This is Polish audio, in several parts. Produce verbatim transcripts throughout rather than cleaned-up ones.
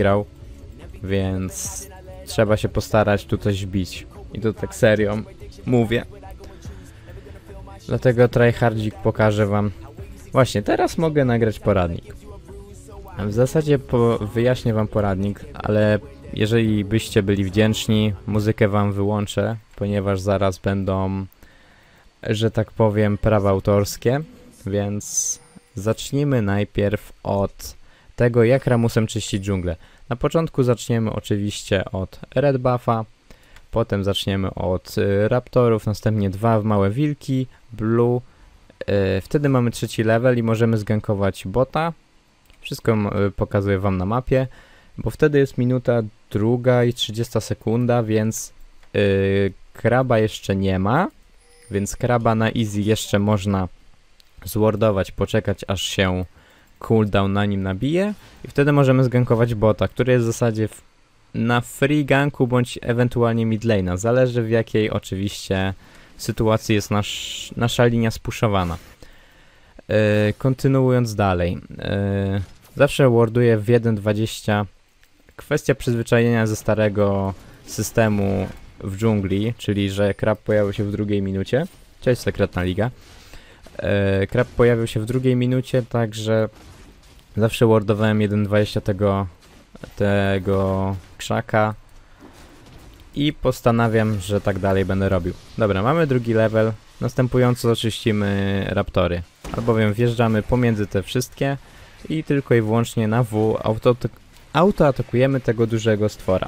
wygrał, więc trzeba się postarać tu coś bić. I to tak serio mówię. Dlatego tryhardzik pokażę wam. Właśnie, teraz mogę nagrać poradnik. W zasadzie po, wyjaśnię wam poradnik, ale jeżeli byście byli wdzięczni, muzykę wam wyłączę, ponieważ zaraz będą, że tak powiem, prawa autorskie, więc zacznijmy najpierw od tego, jak Ramusem czyścić dżunglę. Na początku zaczniemy oczywiście od Red Buffa, potem zaczniemy od y, Raptorów, następnie dwa małe wilki, Blue, y, wtedy mamy trzeci level i możemy zgankować bota. Wszystko y, pokazuję wam na mapie, bo wtedy jest minuta druga i trzydziesta sekunda, więc y, kraba jeszcze nie ma, więc kraba na easy jeszcze można zwardować, poczekać aż się cooldown na nim nabije i wtedy możemy zgankować bota, który jest w zasadzie w, na free ganku bądź ewentualnie mid lane'a. Zależy w jakiej oczywiście sytuacji jest nasz, nasza linia spuszowana. Yy, kontynuując dalej. Yy, zawsze warduję w jeden dwadzieścia. Kwestia przyzwyczajenia ze starego systemu w dżungli, czyli że krab pojawił się w drugiej minucie. Cześć, sekretna liga. Yy, krab pojawił się w drugiej minucie, także zawsze wardowałem jeden dwadzieścia tego, tego krzaka i postanawiam, że tak dalej będę robił. Dobra, mamy drugi level. Następująco oczyścimy raptory, albowiem wjeżdżamy pomiędzy te wszystkie i tylko i wyłącznie na W auto, auto atakujemy tego dużego stwora.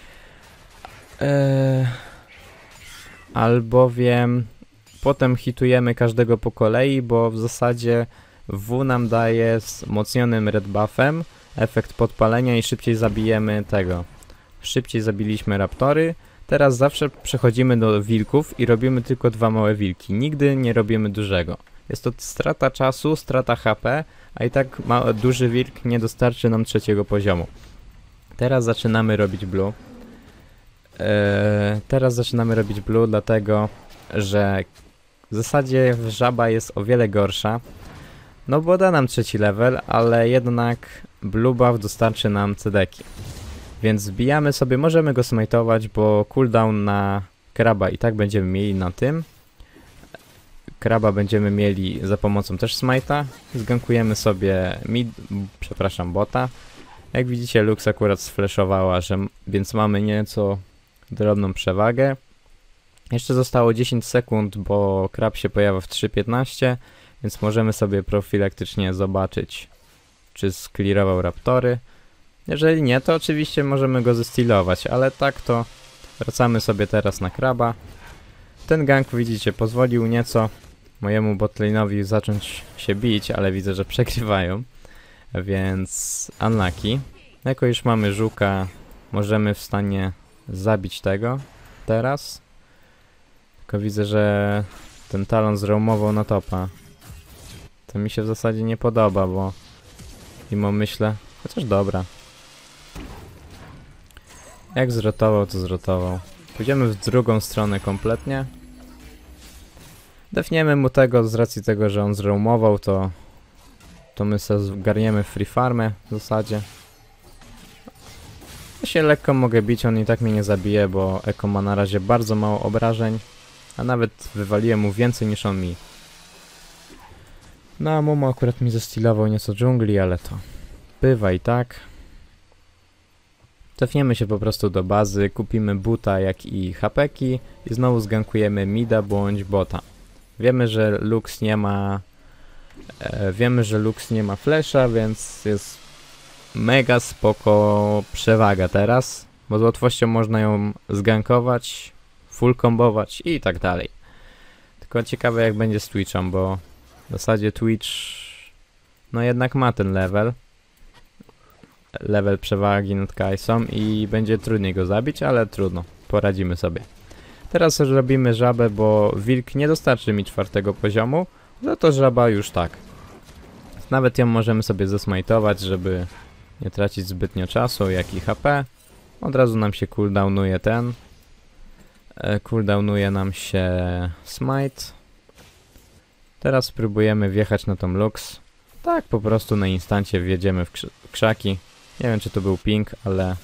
Eee, albowiem potem hitujemy każdego po kolei, bo w zasadzie W nam daje z wzmocnionym red buffem efekt podpalenia i szybciej zabijemy tego. Szybciej zabiliśmy raptory. Teraz zawsze przechodzimy do wilków i robimy tylko dwa małe wilki. Nigdy nie robimy dużego. Jest to strata czasu, strata H P, a i tak ma, duży wilk nie dostarczy nam trzeciego poziomu. Teraz zaczynamy robić blue. Eee, teraz zaczynamy robić blue, dlatego że w zasadzie żaba jest o wiele gorsza. No bo da nam trzeci level, ale jednak blue buff dostarczy nam cedeki. Więc zbijamy sobie, możemy go smajtować, bo cooldown na kraba i tak będziemy mieli na tym. Kraba będziemy mieli za pomocą też smajta. Zgankujemy sobie mid, przepraszam, bota. Jak widzicie, Lux akurat sflashowała, że, więc mamy nieco drobną przewagę. Jeszcze zostało dziesięć sekund, bo krab się pojawia w trzy piętnaście, więc możemy sobie profilaktycznie zobaczyć, czy sklirował raptory. Jeżeli nie, to oczywiście możemy go zestealować, ale tak to wracamy sobie teraz na kraba. Ten gank, widzicie, pozwolił nieco mojemu botlane'owi zacząć się bić, ale widzę, że przegrywają, więc unlucky. Jako już mamy żuka, możemy w stanie zabić tego teraz. Tylko widzę, że ten talon zroamował na topa. To mi się w zasadzie nie podoba, bo mimo myślę, chociaż dobra. Jak zrotował, to zrotował. Pójdziemy w drugą stronę kompletnie. Defniemy mu tego z racji tego, że on zroamował, to to my sobie zgarniemy free farmę w zasadzie. Ja się lekko mogę bić, on i tak mnie nie zabije, bo Eko ma na razie bardzo mało obrażeń, a nawet wywaliłem mu więcej niż on mi. No a Momo akurat mi zestilował nieco dżungli, ale to bywa i tak. Cofniemy się po prostu do bazy, kupimy buta jak i hapeki i znowu zgankujemy mida bądź bota. Wiemy, że Lux nie ma e, wiemy, że Lux nie ma flasha, więc jest mega spoko przewaga teraz, bo z łatwością można ją zgankować, full kombować i tak dalej. Tylko ciekawe jak będzie z Twitchem, bo w zasadzie Twitch no jednak ma ten level. Level przewagi nad Kajsą i będzie trudniej go zabić, ale trudno, poradzimy sobie. Teraz robimy żabę, bo wilk nie dostarczy mi czwartego poziomu, za to żaba już tak. Nawet ją możemy sobie zasmajtować, żeby nie tracić zbytnio czasu, jak i H P. Od razu nam się cooldownuje ten. E, cooldownuje nam się smite. Teraz spróbujemy wjechać na tą Lux. Tak po prostu na instancie wjedziemy w krzaki. Nie wiem, czy to był ping, ale...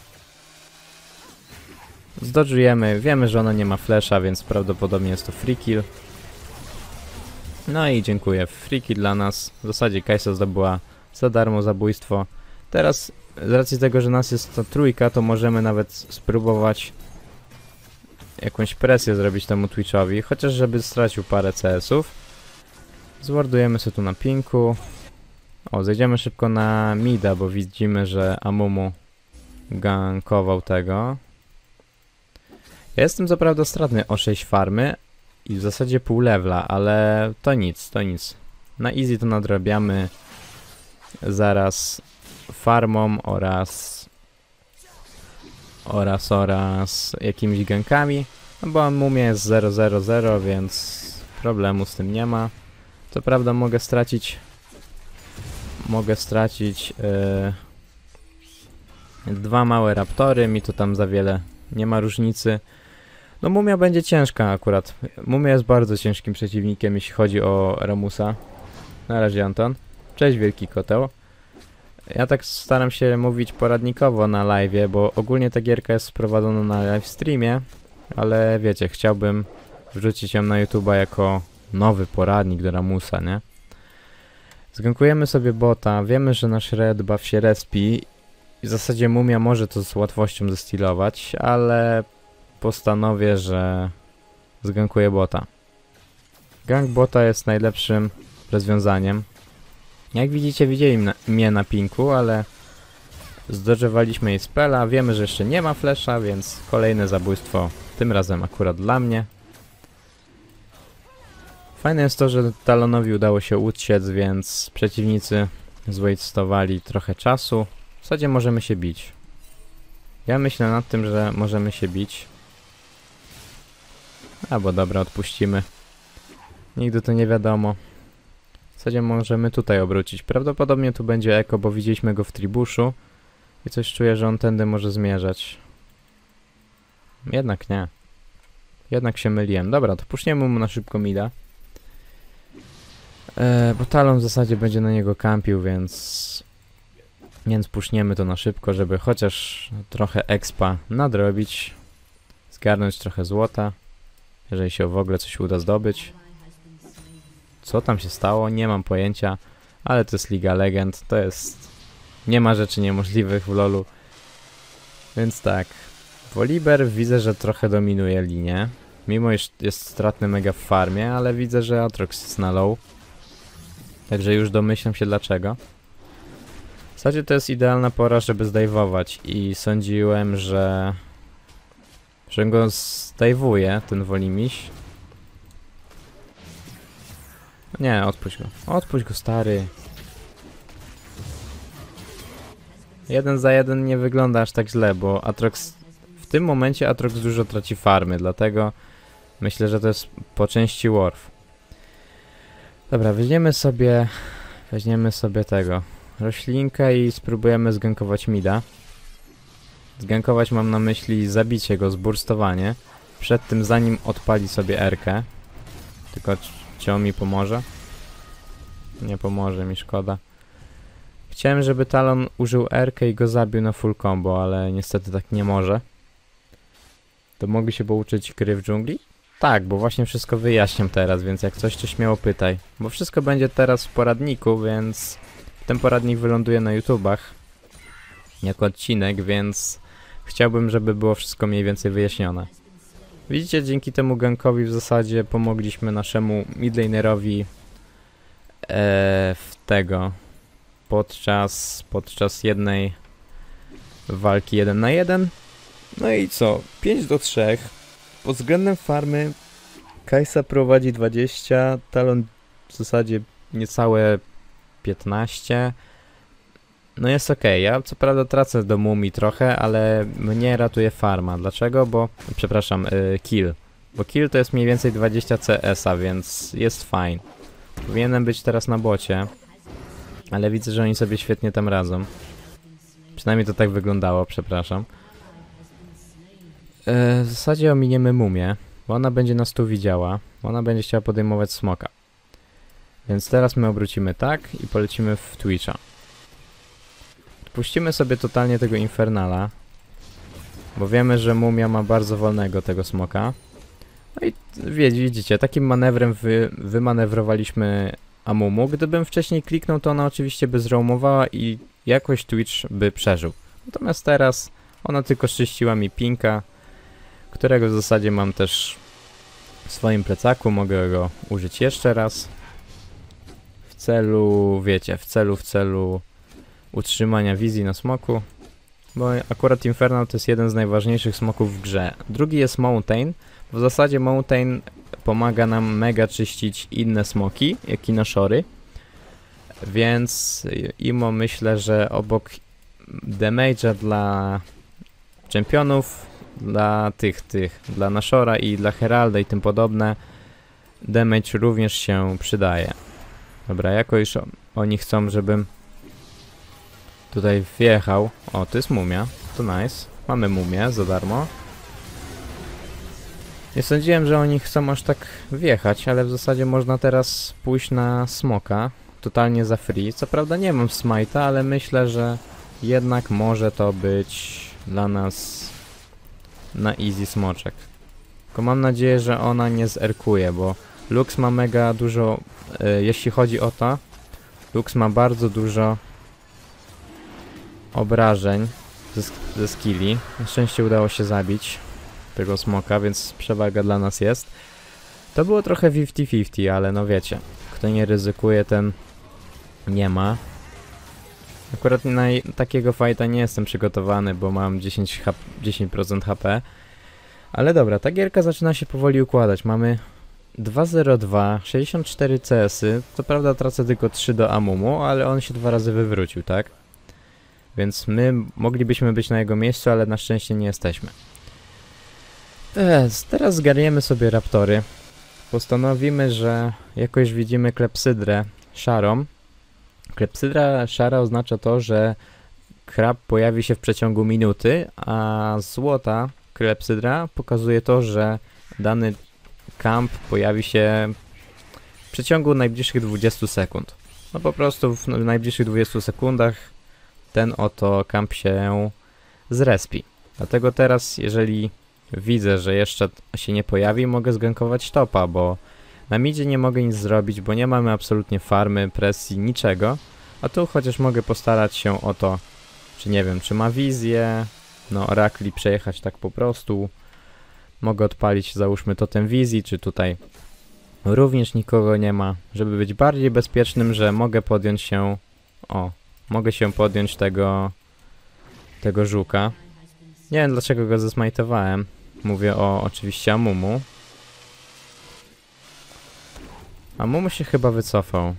Zdodżujemy. Wiemy, że ona nie ma flasha, więc prawdopodobnie jest to free kill. No i dziękuję. Free kill dla nas. W zasadzie Kai'Sa zdobyła za darmo zabójstwo. Teraz, z racji tego, że nas jest ta trójka, to możemy nawet spróbować jakąś presję zrobić temu Twitchowi, chociaż żeby stracił parę C S-ów. Zwardujemy sobie tu na pinku. O, zejdziemy szybko na mida, bo widzimy, że Amumu gankował tego. Ja jestem co prawda stratny o sześć farmy i w zasadzie pół levela, ale to nic, to nic. Na easy to nadrabiamy zaraz farmą oraz oraz oraz jakimiś gankami, no bo Amumie jest zero zero zero, więc problemu z tym nie ma. Co prawda mogę stracić mogę stracić yy, dwa małe raptory, mi to tam za wiele nie ma różnicy. No Mumia będzie ciężka akurat. Mumia jest bardzo ciężkim przeciwnikiem, jeśli chodzi o Ramusa. Na razie Anton. Cześć wielki koteł. Ja tak staram się mówić poradnikowo na live'ie, bo ogólnie ta gierka jest sprowadzona na live streamie, ale wiecie, chciałbym wrzucić ją na YouTube'a jako nowy poradnik do Ramusa, nie? Zgankujemy sobie bota, wiemy, że nasz red buff się respi i w zasadzie Mumia może to z łatwością zestilować, ale postanowię, że zgankuję bota. Gank bota jest najlepszym rozwiązaniem. Jak widzicie, widzieli na, mnie na pinku, ale zdodżowaliśmy jej spela. Wiemy, że jeszcze nie ma flesza, więc kolejne zabójstwo, tym razem akurat dla mnie. Fajne jest to, że Talonowi udało się uciec, więc przeciwnicy zwastowali trochę czasu. W zasadzie możemy się bić. Ja myślę nad tym, że możemy się bić. Albo dobra, odpuścimy. Nigdy to nie wiadomo. W zasadzie możemy tutaj obrócić. Prawdopodobnie tu będzie eko, bo widzieliśmy go w tribuszu. I coś czuję, że on tędy może zmierzać. Jednak nie. Jednak się myliłem. Dobra, to puszniemy mu na szybko mida. Eee, bo Talon w zasadzie będzie na niego kampił, więc... Więc puszniemy to na szybko, żeby chociaż trochę expa nadrobić. Zgarnąć trochę złota. Jeżeli się w ogóle coś uda zdobyć. Co tam się stało? Nie mam pojęcia. Ale to jest Liga Legend. To jest... Nie ma rzeczy niemożliwych w lolu. Więc tak. Volibear widzę, że trochę dominuje linię. Mimo iż jest stratny mega w farmie, ale widzę, że Aatrox jest na low. Także już domyślam się dlaczego. W zasadzie to jest idealna pora, żeby zdajwować. I sądziłem, że... że go zdajwuje, ten Wolimiś. Nie, odpuść go. Odpuść go, stary. Jeden za jeden nie wygląda aż tak źle, bo Aatrox... W tym momencie Aatrox dużo traci farmy, dlatego myślę, że to jest po części Worf. Dobra, weźmiemy sobie... Weźmiemy sobie tego... roślinkę i spróbujemy zgankować mida. Zgankować mam na myśli zabicie go, zburstowanie. Przed tym, zanim odpali sobie erkę. Tylko czy on mi pomoże? Nie pomoże mi, szkoda. Chciałem, żeby Talon użył erkę i go zabił na full combo, ale niestety tak nie może. To mogli się pouczyć gry w dżungli? Tak, bo właśnie wszystko wyjaśniam teraz, więc jak coś, to śmiało pytaj. Bo wszystko będzie teraz w poradniku, więc ten poradnik wyląduje na YouTubach jako odcinek, więc chciałbym, żeby było wszystko mniej więcej wyjaśnione. Widzicie, dzięki temu gankowi w zasadzie pomogliśmy naszemu midlanerowi e, w tego podczas, podczas jednej walki jeden na jeden. No i co? pięć do trzech. Pod względem farmy Kai'Sa prowadzi dwadzieścia, Talon w zasadzie niecałe piętnaście. No jest ok, ja co prawda tracę do mumii trochę, ale mnie ratuje farma. Dlaczego? Bo, przepraszam, yy, kill. Bo kill to jest mniej więcej dwadzieścia C S-a, więc jest fajnie. Powinienem być teraz na bocie, ale widzę, że oni sobie świetnie tam radzą. Przynajmniej to tak wyglądało, przepraszam. Yy, w zasadzie ominiemy mumię, bo ona będzie nas tu widziała. Ona będzie chciała podejmować smoka. Więc teraz my obrócimy tak i polecimy w Twitcha. Odpuścimy sobie totalnie tego Infernala. Bo wiemy, że Mumia ma bardzo wolnego tego smoka. No i widzicie, takim manewrem wy, wymanewrowaliśmy Amumu. Gdybym wcześniej kliknął, to ona oczywiście by zroamowała i jakoś Twitch by przeżył. Natomiast teraz ona tylko czyściła mi pinka, którego w zasadzie mam też w swoim plecaku. Mogę go użyć jeszcze raz. W celu, wiecie, w celu, w celu utrzymania wizji na smoku. Bo akurat Infernal to jest jeden z najważniejszych smoków w grze. Drugi jest Mountain. W zasadzie Mountain pomaga nam mega czyścić inne smoki, jak i Nashory. Więc imo myślę, że obok damage'a dla czempionów, dla tych, tych, dla Nashora i dla Heralda i tym podobne, damage również się przydaje. Dobra, jako już oni chcą, żebym tutaj wjechał. O, to jest mumia, to nice. Mamy mumię za darmo. Nie sądziłem, że oni chcą aż tak wjechać, ale w zasadzie można teraz pójść na smoka. Totalnie za free. Co prawda nie mam smite'a, ale myślę, że jednak może to być dla nas na easy smoczek. Tylko mam nadzieję, że ona nie zerkuje, bo Lux ma mega dużo, yy, jeśli chodzi o to, Lux ma bardzo dużo obrażeń ze, ze skilli. Na szczęście udało się zabić tego smoka, więc przewaga dla nas jest. To było trochę fifty fifty, ale no wiecie, kto nie ryzykuje, ten nie ma. Akurat na takiego fighta nie jestem przygotowany, bo mam dziesięć procent H P. Ale dobra, ta gierka zaczyna się powoli układać. Mamy dwa zero dwa, sześćdziesiąt cztery C S-y. Co prawda tracę tylko trzy do Amumu, ale on się dwa razy wywrócił, tak? Więc my moglibyśmy być na jego miejscu, ale na szczęście nie jesteśmy. Teraz, teraz zgarniemy sobie raptory. Postanowimy, że jakoś widzimy klepsydrę szarą. Klepsydra szara oznacza to, że krab pojawi się w przeciągu minuty, a złota klepsydra pokazuje to, że dany kamp pojawi się w przeciągu najbliższych dwudziestu sekund. No po prostu w najbliższych dwudziestu sekundach ten oto kamp się zrespi. Dlatego teraz, jeżeli widzę, że jeszcze się nie pojawi, mogę zgankować topa, bo na midzie nie mogę nic zrobić, bo nie mamy absolutnie farmy, presji, niczego. A tu chociaż mogę postarać się o to, czy nie wiem, czy ma wizję, no Orakli przejechać tak po prostu. Mogę odpalić, załóżmy, totem wizji, czy tutaj również nikogo nie ma, żeby być bardziej bezpiecznym, że mogę podjąć się, o, mogę się podjąć tego, tego żuka. Nie wiem, dlaczego go zesmajtowałem. Mówię o oczywiście Amumu. Amumu się chyba wycofał.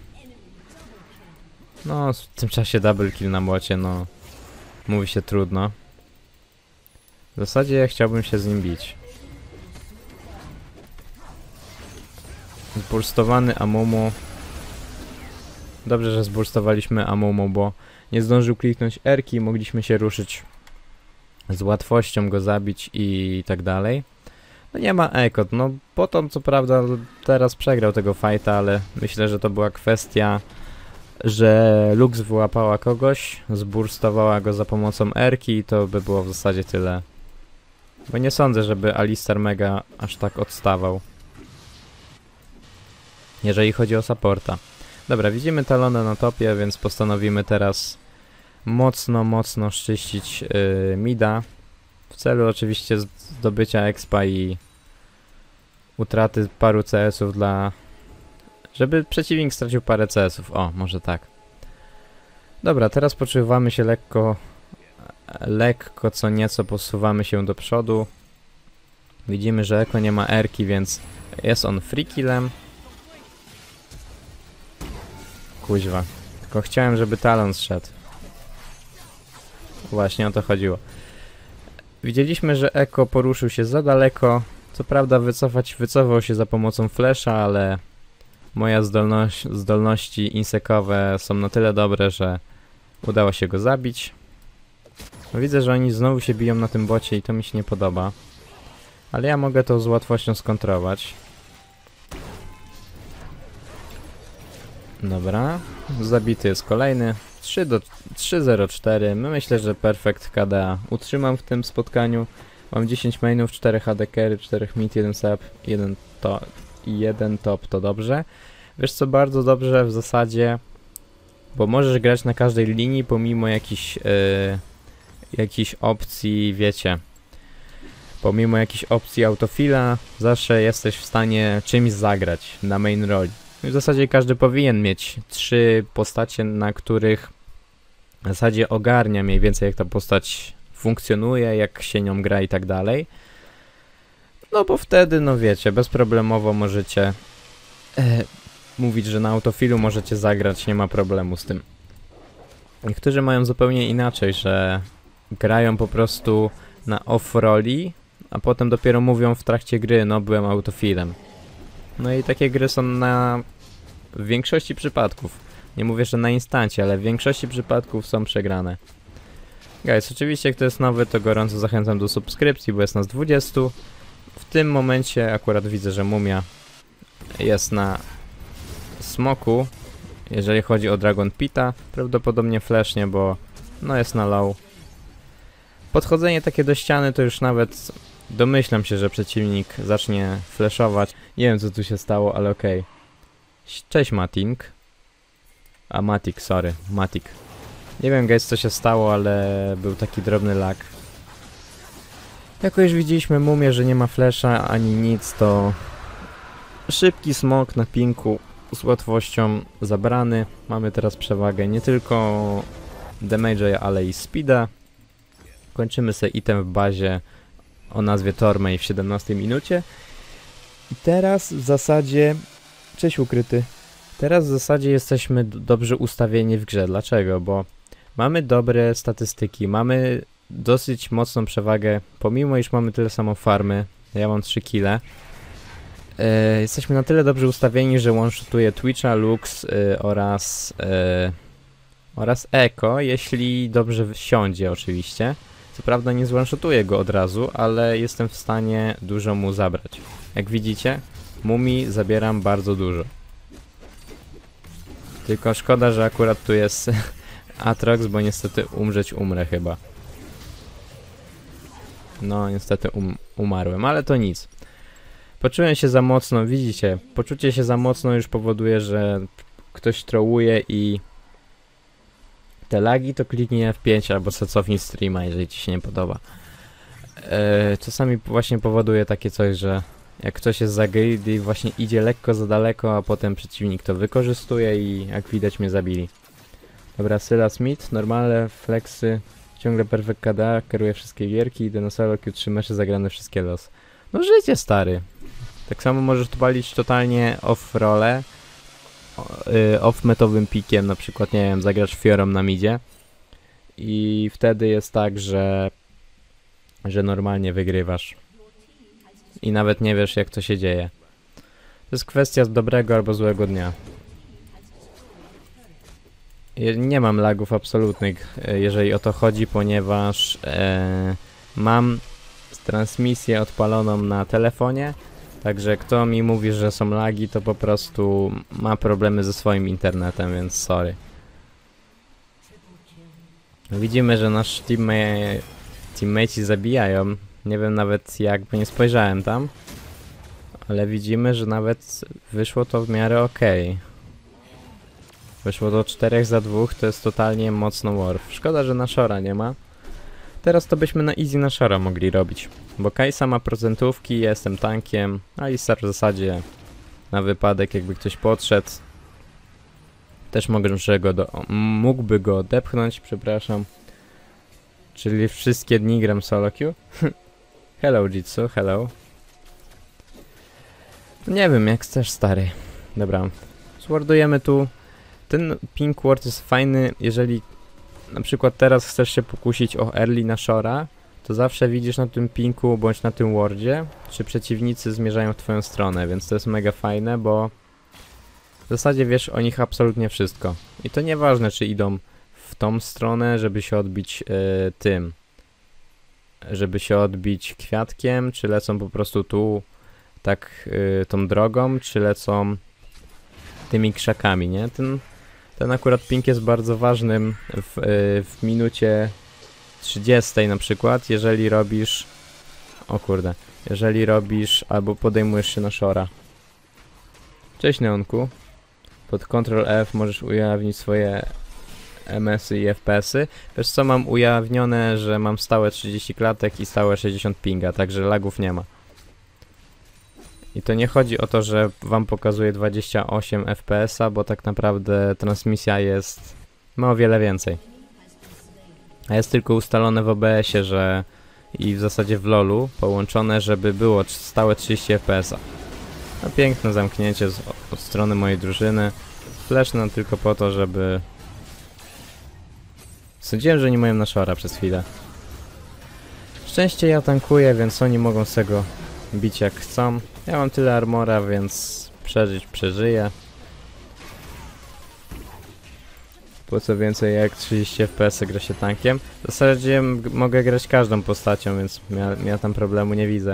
No, w tym czasie double kill na młocie, no. Mówi się trudno. W zasadzie ja chciałbym się z nim bić. Zburstowany Amumu. Dobrze, że zburstowaliśmy Amumu, bo nie zdążył kliknąć R-ki i mogliśmy się ruszyć z łatwością go zabić i tak dalej. No nie ma ekot, no Potom co prawda teraz przegrał tego fighta, ale myślę, że to była kwestia, że Lux wyłapała kogoś, zburstowała go za pomocą R-ki i to by było w zasadzie tyle. Bo nie sądzę, żeby Alistar mega aż tak odstawał, jeżeli chodzi o supporta. Dobra, widzimy Talona na topie, więc postanowimy teraz mocno, mocno szczyścić yy, mida. W celu oczywiście zdobycia expa i utraty paru C S-ów dla... żeby przeciwnik stracił parę C S-ów. O, może tak. Dobra, teraz poczuwamy się lekko... lekko co nieco posuwamy się do przodu. Widzimy, że Eko nie ma R-ki, więc jest on free killem. Kuźwa. Tylko chciałem, żeby Talon zszedł. Właśnie o to chodziło. Widzieliśmy, że Eko poruszył się za daleko. Co prawda wycofać, wycofał się za pomocą flasha, ale moja zdolność, zdolności insekowe są na tyle dobre, że udało się go zabić. Widzę, że oni znowu się biją na tym bocie i to mi się nie podoba. Ale ja mogę to z łatwością skontrować. Dobra, zabity jest kolejny. trzy zero cztery. Myślę, że perfekt K D A utrzymam w tym spotkaniu. Mam dziesięć mainów, cztery H D carry, cztery mid, jeden sub, jeden to i jeden top, to dobrze. Wiesz co, bardzo dobrze w zasadzie, bo możesz grać na każdej linii pomimo jakichś yy, jakichś opcji, wiecie, pomimo jakichś opcji autofila, zawsze jesteś w stanie czymś zagrać na main roli. W zasadzie każdy powinien mieć trzy postacie, na których w zasadzie ogarnia mniej więcej jak ta postać funkcjonuje, jak się nią gra i tak dalej. No bo wtedy, no wiecie, bezproblemowo możecie e, mówić, że na autofilu możecie zagrać, nie ma problemu z tym. Niektórzy mają zupełnie inaczej, że grają po prostu na off-roli, a potem dopiero mówią w trakcie gry, no byłem autofilem. No i takie gry są na... w większości przypadków. Nie mówię, że na instancie, ale w większości przypadków są przegrane. Guys, oczywiście jak to jest nowy, to gorąco zachęcam do subskrypcji, bo jest nas dwudziestu. W tym momencie akurat widzę, że Mumia jest na smoku. Jeżeli chodzi o Dragon Pita, prawdopodobnie flashnie, bo no jest na low. Podchodzenie takie do ściany to już nawet domyślam się, że przeciwnik zacznie flashować. Nie wiem co tu się stało, ale okej. Okay. Cześć Matink. A Matik, sorry, Matik. Nie wiem guys co się stało, ale był taki drobny lag. Jako już widzieliśmy Mumię, że nie ma flasha ani nic, to szybki smok na pinku z łatwością zabrany. Mamy teraz przewagę nie tylko damage'a, ale i speeda. Kończymy sobie item w bazie o nazwie Tormey w siedemnastej minucie. I teraz w zasadzie... Cześć ukryty. Teraz w zasadzie jesteśmy dobrze ustawieni w grze. Dlaczego? Bo mamy dobre statystyki, mamy dosyć mocną przewagę, pomimo iż mamy tyle samo farmy. Ja mam trzy kile. Yy, jesteśmy na tyle dobrze ustawieni, że one-shotuje Twitcha, Lux yy, oraz yy, oraz Echo, jeśli dobrze siądzie oczywiście. Co prawda nie zone-shotuję go od razu, ale jestem w stanie dużo mu zabrać. Jak widzicie, Mumii zabieram bardzo dużo. Tylko szkoda, że akurat tu jest Atrox, bo niestety umrzeć umrę chyba. No niestety um umarłem, ale to nic. Poczułem się za mocno, widzicie, poczucie się za mocno już powoduje, że ktoś trołuje i te lagi to kliknij F pięć albo se cofnij streama, jeżeli ci się nie podoba. Eee, czasami właśnie powoduje takie coś, że jak ktoś jest za greedy, właśnie idzie lekko za daleko, a potem przeciwnik to wykorzystuje i jak widać mnie zabili. Dobra, Sylas mid, normalne flexy, ciągle perfect K D A, kieruje wszystkie gierki, idę na solo Q trzy mecze zagrane wszystkie los. No życie stary. Tak samo możesz tu palić totalnie off rolę, yy, off metowym pikiem, na przykład nie wiem, zagrasz Fiorą na midzie i wtedy jest tak, że że normalnie wygrywasz. I nawet nie wiesz jak to się dzieje. To jest kwestia dobrego albo złego dnia. Nie mam lagów absolutnych, jeżeli o to chodzi, ponieważ e, mam transmisję odpaloną na telefonie. Także kto mi mówi, że są lagi, to po prostu ma problemy ze swoim internetem, więc sorry. Widzimy, że nasz teammate, teammateci zabijają. Nie wiem nawet jak, bo nie spojrzałem tam. Ale widzimy, że nawet wyszło to w miarę okej. Wyszło do czterech za dwóch, to jest totalnie mocno warf. Szkoda, że Nashora nie ma. Teraz to byśmy na easy Nashora mogli robić. Bo Kai'Sa ma procentówki, ja jestem tankiem. Alistar w zasadzie na wypadek jakby ktoś podszedł. Też mogę, że go do, mógłby go odepchnąć, przepraszam. Czyli wszystkie dni gram solo queue. Hello Jitsu, hello. Nie wiem, jak chcesz stary. Dobra, swordujemy tu. Ten pink ward jest fajny, jeżeli na przykład teraz chcesz się pokusić o early Nashora, to zawsze widzisz na tym pinku bądź na tym wardzie, czy przeciwnicy zmierzają w twoją stronę, więc to jest mega fajne, bo w zasadzie wiesz o nich absolutnie wszystko. I to nieważne, czy idą w tą stronę, żeby się odbić yy, tym, żeby się odbić kwiatkiem, czy lecą po prostu tu tak yy, tą drogą, czy lecą tymi krzakami, nie? Ten Ten akurat ping jest bardzo ważnym w, w minucie trzydziestej na przykład, jeżeli robisz... O kurde. Jeżeli robisz albo podejmujesz się na shora. Cześć Neonku. Pod Ctrl F możesz ujawnić swoje M S y i F P S y. Wiesz co, mam ujawnione, że mam stałe trzydzieści klatek i stałe sześćdziesiąt pinga, także lagów nie ma. I to nie chodzi o to, że wam pokazuje dwadzieścia osiem F P S a, bo tak naprawdę transmisja jest... ma o wiele więcej. A jest tylko ustalone w O B S ie, że... i w zasadzie w lolu połączone, żeby było stałe trzydzieści F P S a. No piękne zamknięcie z, od strony mojej drużyny. Fleszno tylko po to, żeby... Sądziłem, że nie mają na shora przez chwilę. Szczęście ja tankuję, więc oni mogą z tego bić jak chcą. Ja mam tyle armora, więc przeżyć przeżyję. Po co więcej, jak trzydzieści F P S y gra się tankiem. W zasadzie mogę grać każdą postacią, więc ja, ja tam problemu nie widzę.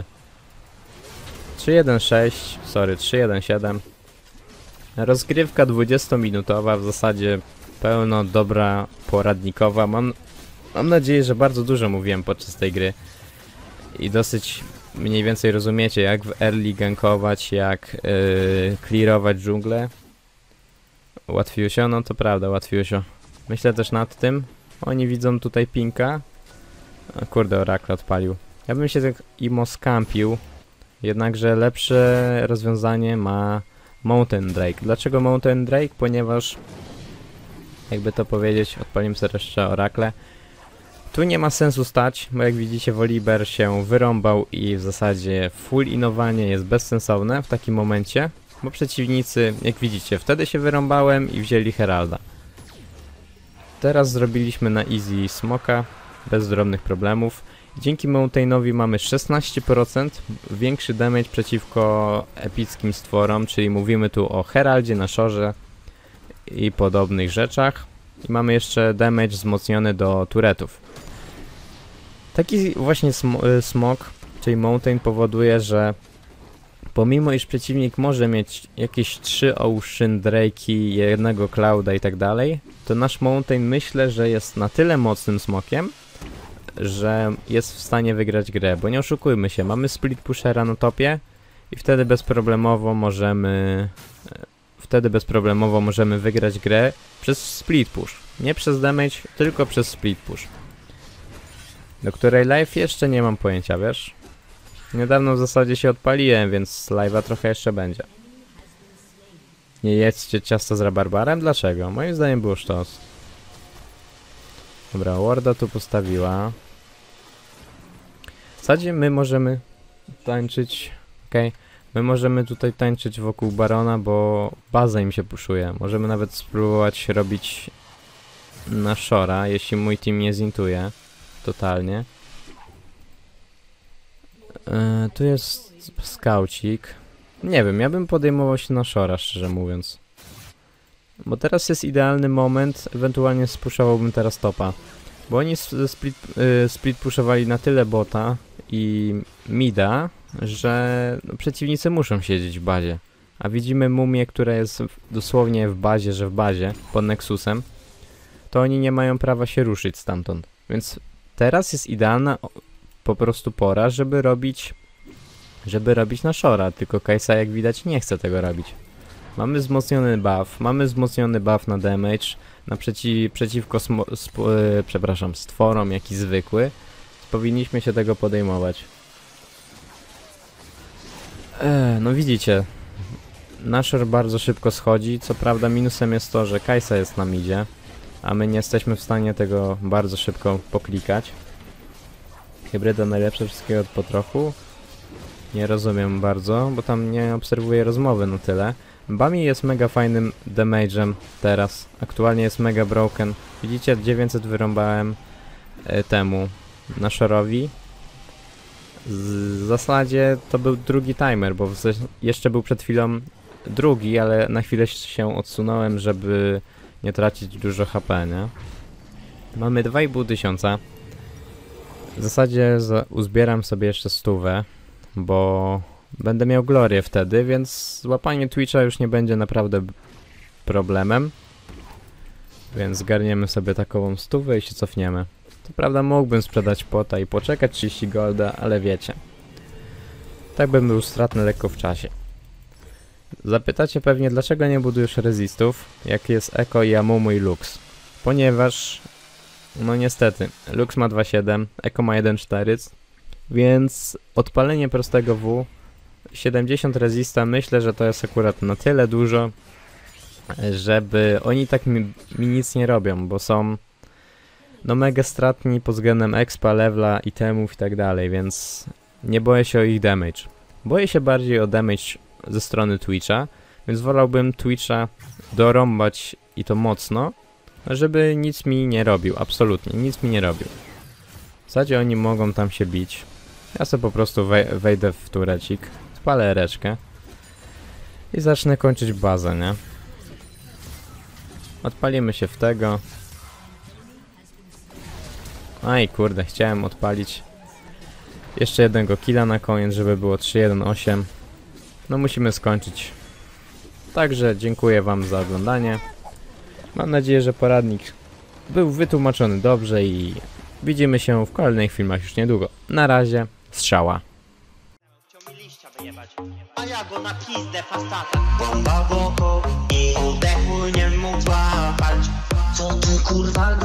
trzy jeden sześć, sorry, trzy jeden siedem. Rozgrywka dwudziestominutowa, w zasadzie pełno dobra poradnikowa. Mam, mam nadzieję, że bardzo dużo mówiłem podczas tej gry. I dosyć mniej więcej rozumiecie, jak w early gankować, jak yy, clearować dżunglę. Łatwiusio? No to prawda, łatwiusio. Myślę też nad tym. Oni widzą tutaj pinka. A kurde, Oracle odpalił. Ja bym się tak imo skampił. Jednakże lepsze rozwiązanie ma Mountain Drake. Dlaczego Mountain Drake? Ponieważ, jakby to powiedzieć, odpalimy sobie jeszcze Oracle. Tu nie ma sensu stać, bo jak widzicie Volibear się wyrąbał i w zasadzie full inowanie jest bezsensowne w takim momencie. Bo przeciwnicy, jak widzicie, wtedy się wyrąbałem i wzięli Heralda. Teraz zrobiliśmy na easy smoka, bez drobnych problemów. Dzięki Mountainowi mamy szesnaście procent większy damage przeciwko epickim stworom, czyli mówimy tu o Heraldzie, Nashorze i podobnych rzeczach. I mamy jeszcze damage wzmocniony do turretów. Taki właśnie sm smok, czyli Mountain, powoduje, że pomimo iż przeciwnik może mieć jakieś trzy Ocean Drake'i, jednego Clouda i tak dalej, to nasz Mountain myślę, że jest na tyle mocnym smokiem, że jest w stanie wygrać grę, bo nie oszukujmy się, mamy split pushera na topie i wtedy bezproblemowo możemy wtedy bezproblemowo możemy wygrać grę przez split push. Nie przez damage, tylko przez split push. Do której live jeszcze nie mam pojęcia, wiesz? Niedawno w zasadzie się odpaliłem, więc live'a trochę jeszcze będzie. Nie jedzcie ciasta z rabarbarem? Dlaczego? Moim zdaniem było sztos. Dobra, Warda tu postawiła. W zasadzie my możemy tańczyć... Okej. Okay. My możemy tutaj tańczyć wokół Barona, bo baza im się puszuje. Możemy nawet spróbować robić na shora, jeśli mój team nie zintuje. Totalnie. Yy, tu jest skaucik. Nie wiem, ja bym podejmował się na shora, szczerze mówiąc. Bo teraz jest idealny moment, ewentualnie spuszowałbym teraz topa. Bo oni split, yy, split pushowali na tyle bota i mida, że no, przeciwnicy muszą siedzieć w bazie. A widzimy mumię, która jest w, dosłownie w bazie, że w bazie, pod Nexusem. To oni nie mają prawa się ruszyć stamtąd. Więc teraz jest idealna po prostu pora, żeby robić żeby robić na shora, tylko Kai'Sa jak widać nie chce tego robić. Mamy wzmocniony buff, mamy wzmocniony buff na damage, na przeci przeciwko smo sp yy, przepraszam, stworom, jak i zwykły. Powinniśmy się tego podejmować. Eee, no widzicie, Nashor bardzo szybko schodzi, co prawda minusem jest to, że Kai'Sa jest na midzie, a my nie jesteśmy w stanie tego bardzo szybko poklikać. Hybryda najlepsze, wszystkiego po trochu. Nie rozumiem bardzo, bo tam nie obserwuję rozmowy na tyle. Bami jest mega fajnym damage'em teraz. Aktualnie jest mega broken. Widzicie, dziewięćset wyrąbałem y, temu Nashorowi. W zasadzie to był drugi timer, bo jeszcze był przed chwilą drugi, ale na chwilę się odsunąłem, żeby nie tracić dużo H P, nie? Mamy dwa i pół tysiąca. W zasadzie za, uzbieram sobie jeszcze stówę, bo będę miał glorię wtedy, więc złapanie Twitcha już nie będzie naprawdę problemem. Więc zgarniemy sobie takową stówę i się cofniemy. To prawda mógłbym sprzedać pota i poczekać trzydzieści golda, ale wiecie. Tak bym był stratny lekko w czasie. Zapytacie pewnie, dlaczego nie budujesz rezistów, jak jest Eko i Amumu i Lux. Ponieważ, no niestety, Lux ma dwa siedem, Eko ma jeden cztery, więc odpalenie prostego W, siedemdziesiąt rezista, myślę, że to jest akurat na tyle dużo, żeby oni tak mi, mi nic nie robią, bo są no mega stratni pod względem expa, levela, itemów i tak dalej, więc nie boję się o ich damage. Boję się bardziej o damage ze strony Twitcha, więc wolałbym Twitcha dorąbać i to mocno, żeby nic mi nie robił, absolutnie, nic mi nie robił. W zasadzie oni mogą tam się bić. Ja sobie po prostu wej wejdę w turecik, spalę reczkę i zacznę kończyć bazę, nie? Odpalimy się w tego. Aj kurde, chciałem odpalić jeszcze jednego killa na koniec, żeby było trzy jeden osiem. No musimy skończyć. Także dziękuję wam za oglądanie. Mam nadzieję, że poradnik był wytłumaczony dobrze i widzimy się w kolejnych filmach już niedługo. Na razie, strzała. A ja go na pizdę fastata. Bomba w oko i oddechu nie mógł złapać. Co ty kurwa